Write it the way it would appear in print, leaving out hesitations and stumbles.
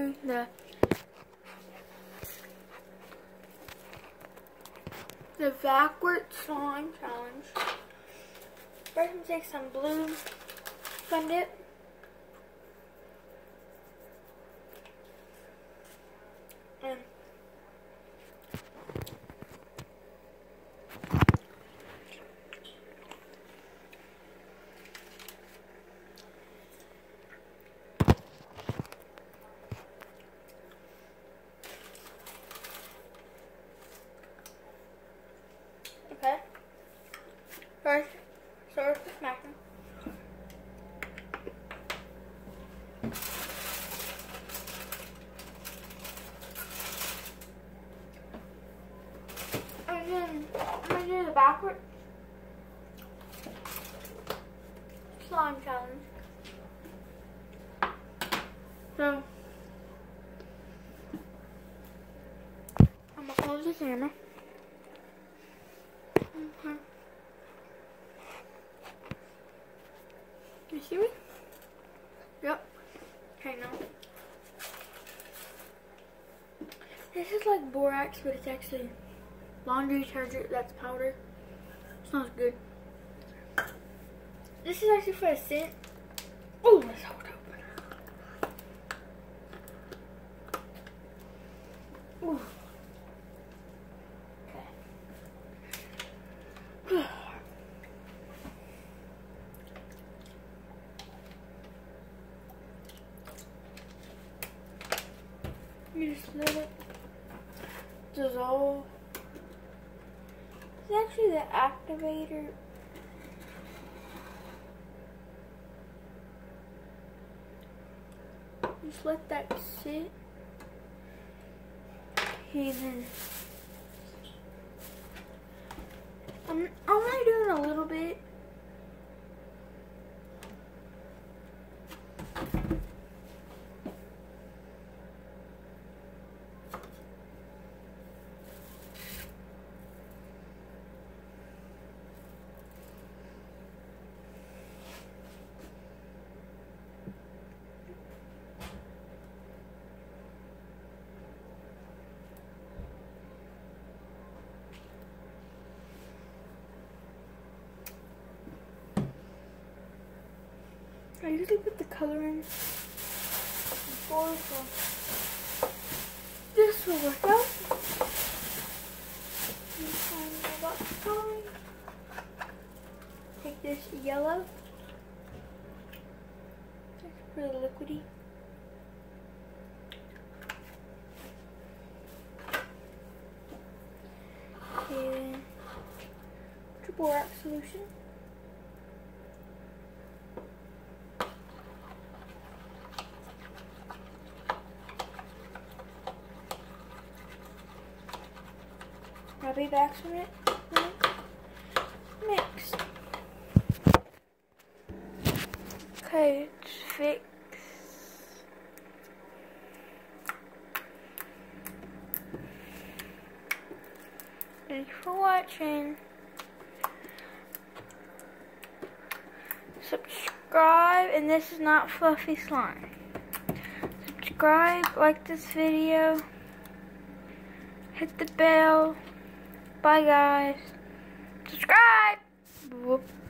do the backward slime challenge. First, I'm gonna take some blue Fun Dip. And okay. First, start with smacking. And then I'm gonna do the backward slime challenge. So I'm gonna close the camera. Okay. You see me? Yep. Okay, now. This is like borax, but it's actually laundry detergent that's powder. Smells good. This is actually for a scent. Oh, let's hold open. Ooh. Okay. You just let it dissolve. It's actually the activator. Just let that sit. Okay, then I'm only doing a little bit. I usually put the color in before, so this will work out. About the coloring. Take this yellow. It's pretty liquidy. And borax solution. I'll be back from it. Mix. Okay, it's fixed. Thanks for watching. Subscribe, and this is not fluffy slime. Subscribe, like this video, hit the bell. Bye guys. Subscribe. Whoop.